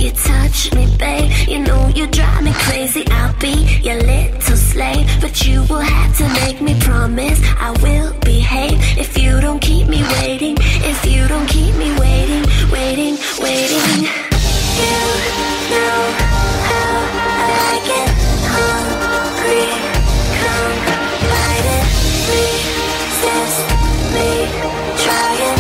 you touch me, babe. You know you drive me crazy. I'll be your little slave, but you will have to make me promise I will behave if you don't keep me waiting. If you don't keep me waiting, waiting, waiting. You know how I get hungry. Come bite it, resist me, try it.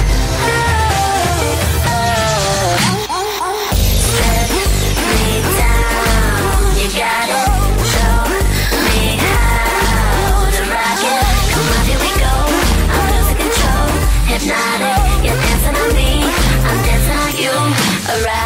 Set me down, you gotta show me how to rock it. Come on, here we go, I'm losing control. Hypnotic, you're dancing on me, I'm dancing on you. Alright.